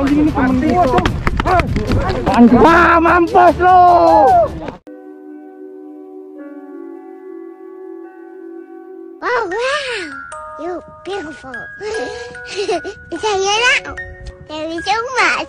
anjing ini temen gua dong. Anjing, wah mampus lo. Oh wow, you beautiful. Saya nak, thank you so much.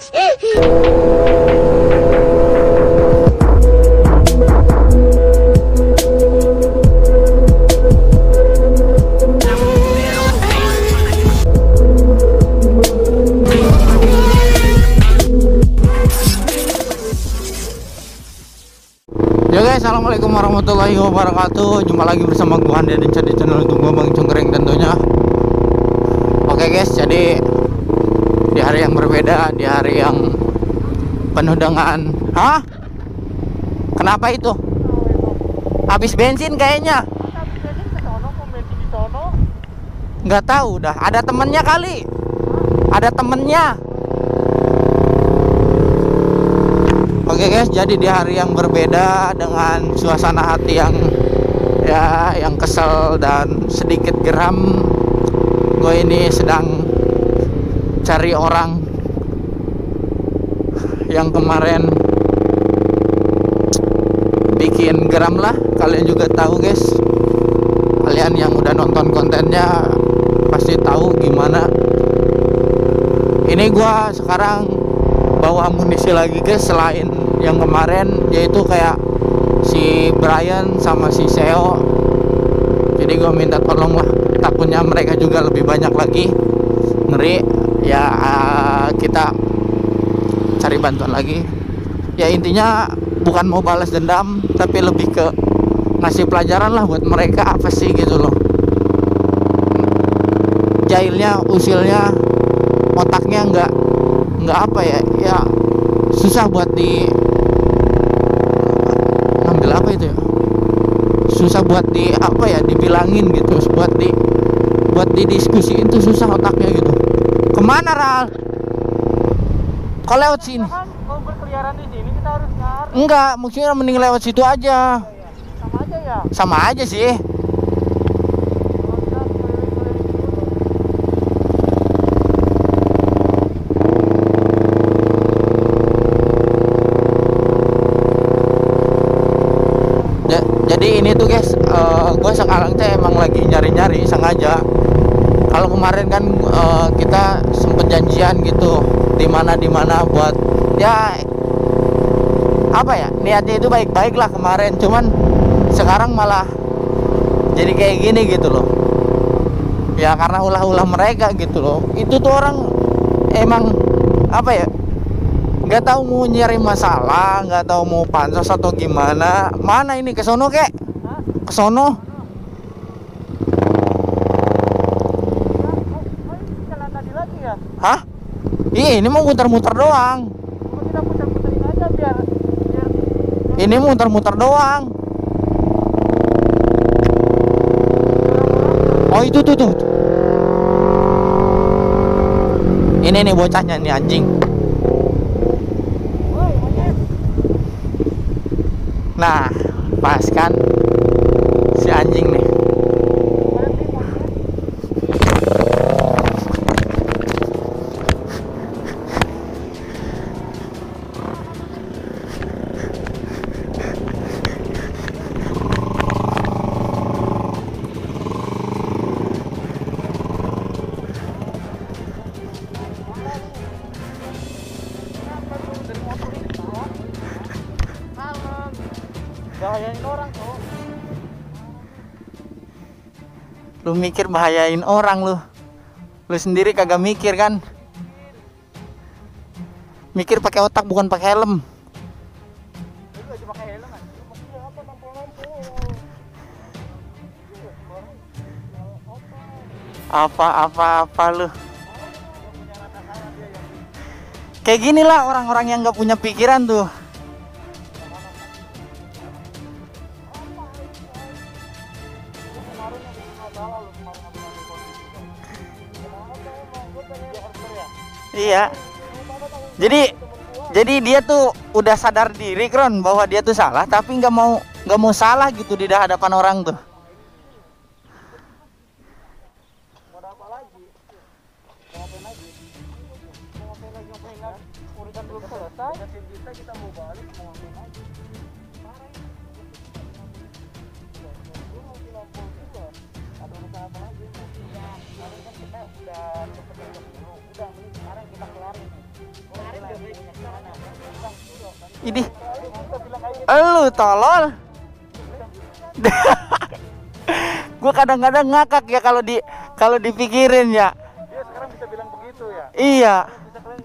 Yo guys, assalamualaikum warahmatullahi wabarakatuh. Jumpa lagi bersama gua Andi dan di channel itu gua Bang Congkreng tentunya. Oke guys, jadi di hari yang berbeda, di hari yang penuh dengan kenapa itu? Habis bensin kayaknya. Nggak tahu dah. Ada temennya kali. Ada temennya. Oke guys, jadi di hari yang berbeda dengan suasana hati yang kesel dan sedikit geram, gue ini sedang cari orang yang kemarin bikin geram lah. Kalian juga tahu guys, kalian yang udah nonton kontennya pasti tahu gimana. Ini gue sekarang bawa amunisi lagi guys, selain yang kemarin, yaitu kayak si Brian sama si Seo. Jadi gue minta tolong lah, takutnya mereka juga lebih banyak lagi. Ngeri ya, kita cari bantuan lagi. Ya intinya bukan mau balas dendam, tapi lebih ke ngasih pelajaran lah buat mereka, apa sih gitu loh. Jahilnya, usilnya, otaknya nggak apa ya, ya susah buat ngambil apa itu ya, susah buat apa ya, dibilangin gitu, buat didiskusiin tuh susah otaknya gitu. Kemana Ral? Kok lewat sini? Kalau berkeliaran di sini kita harus nyari. Enggak, maksudnya mending lewat situ aja. Sama aja ya. Sama aja sih. Jadi ini tuh guys, gue sekarang teh emang lagi nyari-nyari sengaja. Kalau kemarin kan kita sempet janjian gitu, di mana buat ya apa ya, niatnya itu baik-baik lah kemarin. Cuman sekarang malah jadi kayak gini gitu loh. Ya karena ulah-ulah mereka gitu loh. Itu tuh orang emang apa ya, nggak tahu mau nyari masalah, nggak tahu mau pansos atau gimana. Mana ini, ke sono kek? Ke sono. Jalan tadi lagi ya? Hah? Ini mau muter-muter doang. Kita putar-putarin aja biar Ini muter-muter doang. Oh itu tuh. Ini nih bocahnya nih, anjing. Nah, pas kan si anjing nih. bahayain orang kok. Lu mikir bahayain orang lu. Lu sendiri kagak mikir kan? Mikir pakai otak bukan pakai helm. Lu aja pakai helm kan? Apa lampu-lampu? Apa lu. Kayak gini lah orang-orang yang nggak punya pikiran tuh. Iya. Jadi dia tuh udah sadar diri Kron bahwa dia tuh salah, tapi nggak mau salah gitu di hadapan orang tuh. urusan belum selesai. Kita mau balik mau ngapain lagi? Parah ini. Mau dilampau juga. Ada urusan apa lagi? Iya. Sekarang kan kita udah seperti dulu. Udah mending sekarang kita kelarin nih. Kelarin udah punya gimana? Ini. Lu tolol. Gue kadang-kadang ngakak ya kalau dipikirin ya. Iya sekarang bisa bilang begitu ya. Iya. Bisa kalian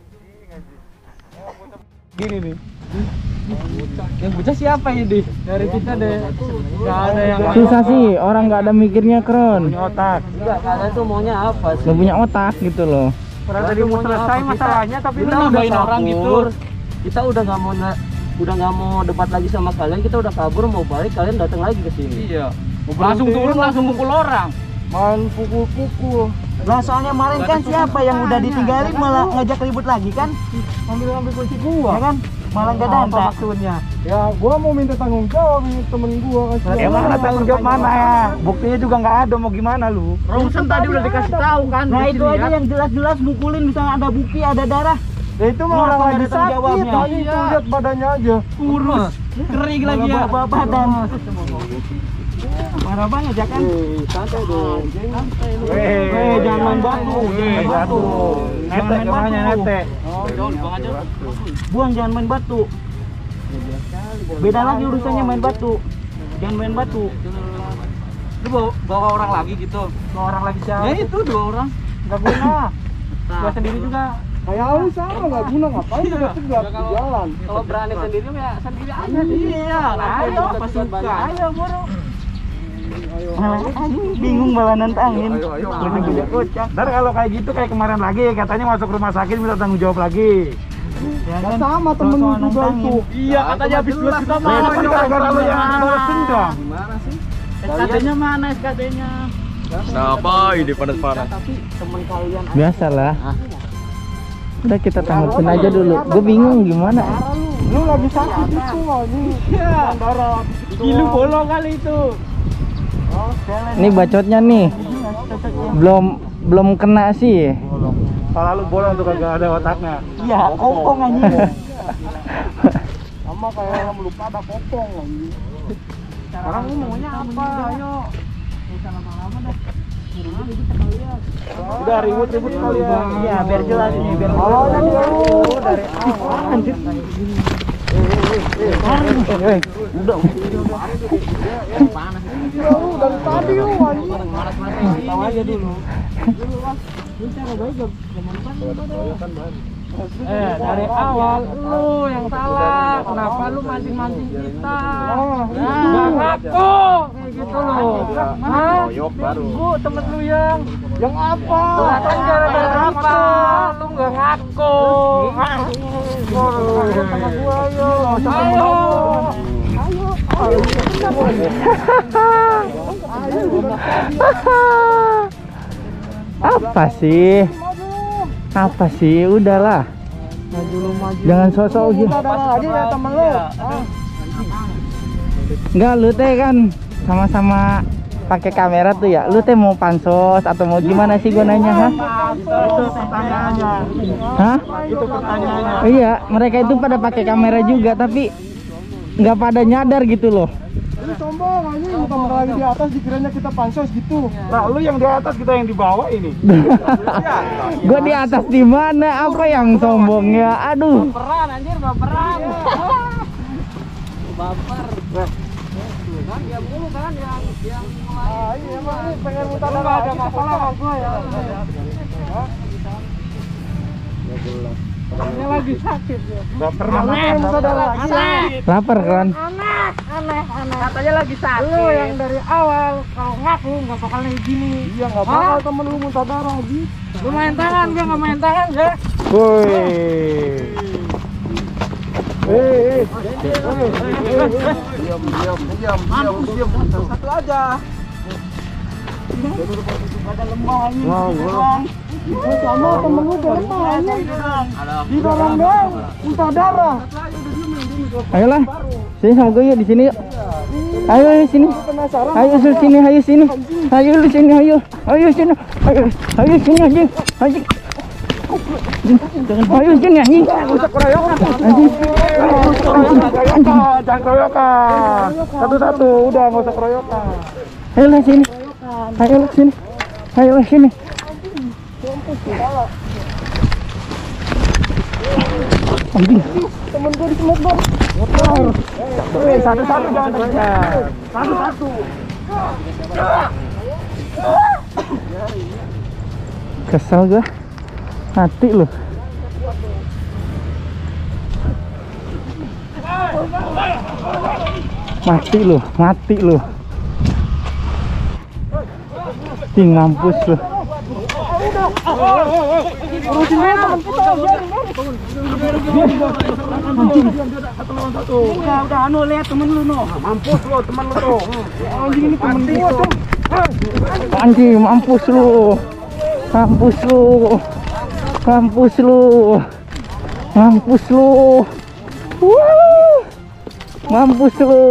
Gini nih. Yang bocah siapa ini? Dari kita deh. Gak ada yang Susah sih, orang nggak ada mikirnya keren. punya otak. Enggak, kalian tuh maunya apa sih? Nggak punya otak gitu loh. Padahal tadi mau selesai masalahnya tapi kita lu udah nambahin orang gitu. Kita udah nggak mau debat lagi sama kalian. Kita udah kabur mau balik, kalian datang lagi ke sini. Iya. Langsung turun langsung pukul orang. Main pukul-pukul. Lah soalnya kemarin kan siapa yang udah ditinggalin malah ngajak ribut lagi kan? Ambil kunci gua. Ya kan? Malah nggak datang. Maksudnya? Ya, gua mau minta tanggung jawab nih temen gua kasih. Emang ada tanggung jawab mana ya? Buktinya juga nggak ada, mau gimana lu? Ronsen tadi udah dikasih tahu kan. Nah itu aja yang jelas-jelas mukulin, misalnya ada bukti, ada darah. Ya itu mah orang lagi sakit. Itu lihat badannya aja. Kurus, kering lagi ya. Badan. Marah banget ya kan? Santai dong. Jangan main batu. Batu. Nete orangnya nete. Buang, jangan main batu. Beda lagi urusannya main batu. Jangan main batu. Lu bawa orang lagi gitu. Bawa orang lagi siapa? Ya itu 2 orang. Enggak guna. Gua sendiri juga. Kayak lu sama enggak guna ngapain udah tegak di jalan. Kalau berani sendiri ya sendiri aja sih. Iya, ayo apa suka. Ayo buru. Bingung malah nantangin. Ayo. Gede kocak. Ntar kalau kayak gitu kayak kemarin lagi katanya masuk rumah sakit minta tanggung jawab lagi. Ya kan? Sama temen juga itu. Iya, katanya habis 2 juta mana gara-gara lu yang balas dendam. Gimana sih? SKD-nya mana SKD-nya? Kenapa ini panas-panas? Tapi temen kalian Biasalah. Udah kita tanggutin aja dulu. Gue bingung gimana. lu lagi sakit itu anjing. Iya. Darah. Gilu bolong kali itu. Ini bacotnya nih. Belum kena sih. Kalau lu bolong tuh kagak ada otaknya. Iya, kokong anjing. Sama kayak yang lupa ada kopong anjing. Sekarang lu maunya apa? Ayo. Enggak lama-lama dah. Udah ribut-ribut kalian. Iya, biar jelas nih, biar Awalnya dulu dari awal. anjir. Udah. Dari tadi lu anjing. Tahu aja dulu. Dari awal lu yang salah. Kenapa lu mancing-mancing kita? Nggak ngaku kayak gitu lu. Hah? Bu, temen lu yang apa? Kan gara-gara apa? Lu nggak ngaku. Sama gua ayo. Apa sih? Apa sih? Udahlah. Jangan sosok gitu. Lagi ya temen lu. Enggak, lu teh kan sama-sama pakai kamera tuh ya. Lu teh mau pansos atau mau gimana sih gue nanya, ha? Itu pertanyaannya. Hah? Itu pertanyaannya. Iya, mereka itu pada pakai kamera juga tapi nggak pada nyadar gitu loh. Ini sombong anjing, bukan lagi di atas dikiranya kita pansos gitu. Nah, lu yang di atas, kita yang di bawah ini. Gue di atas di mana? Apa yang sombongnya? Aduh. Baperan anjir, baperan. Baper. Kan dia mulu kan yang mulai. Iya, emang ini pengen muter enggak ada masalah sama gua ya. Ini lagi sakit ya. Enggak pernah saudara sakit. Lapar kan? Aneh. Katanya lagi sakit. Lu yang dari awal kalau ngaku nggak bakal kayak gini. Iya, enggak bakal temen lu muntah darah lagi. Lu main tangan, gua nggak main tangan ya. Woi. Diam. Satu aja. Pada lemah ini. Sama temen lu dari mana? Di dalam doang, muntah darah. Ayolah. Sini sama gue yuk di sini yuk. Ayo sini. Penasaran? Ayo sini, ayo sini. Ayo lu sini, ayo. Ayo sini. Ayo sini anjing. Anjing. Ayo sini anjing. Rusak keroyokan. Jangan keroyokan. Satu-satu, udah nggak usah keroyokan. Ayo lah sini. Ayo lah sini. Ayo lah sini. Anjing. Temen gue di semut. Satu-satu jangan tekan. Satu-satu. Kesel gua. Mati lu. Mati lu. Cing mampus lu. Urusin aja temen kita. Udah anu lihat temen lu no. Mampus lu temen lu tuh. Anjing ini temen gua tuh. Anjing mampus lu. Mampus lu. Mampus lu. Mampus lu. Mampus lu.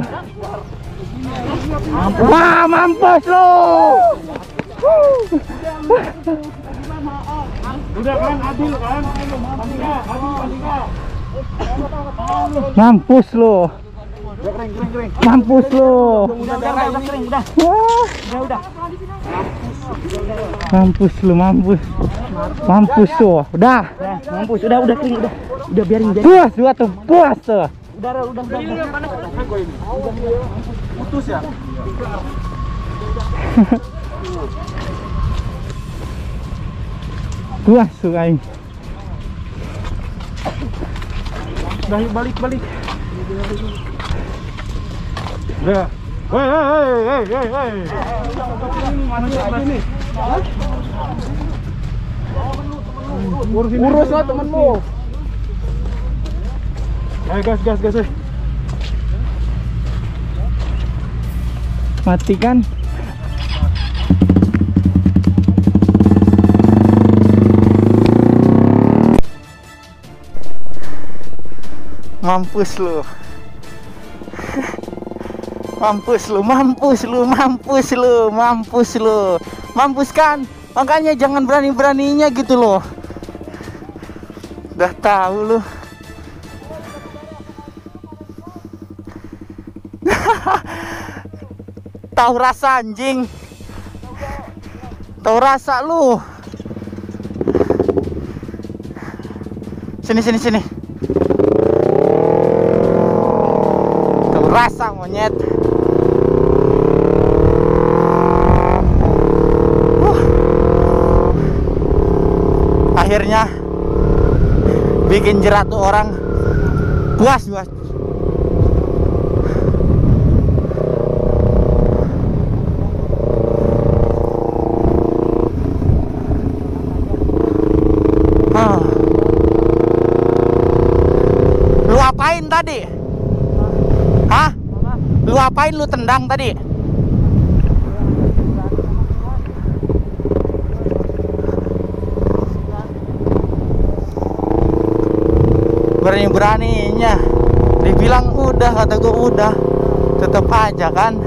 Wah, mampus lu. Udah kan adil kan? Mampus lu. Kering. Mampus lu. Udah kering, udah. Wah. Udah. Mampus lu, mampus. Mampus lu. Udah. Mampus, udah kering, udah. Udah biarin. Puas gua tuh, puas tuh. Udah. Putus ya? Puas tuh aing. Balik. Udah. Hei. Urus lah temenmu. Ayo gas. Mati kan? Mampus lu. Mampus kan? Makanya jangan berani-beraninya gitu loh. Udah tahu lu. Tahu rasa anjing. Tahu rasa lu. Sini. Tahu rasa monyet. Akhirnya bikin jerat tuh orang. Puas. Lu apain tadi? Hah? Lu apain lu tendang tadi? Berani-beraninya dibilang udah, kata gue udah, tetep aja kan.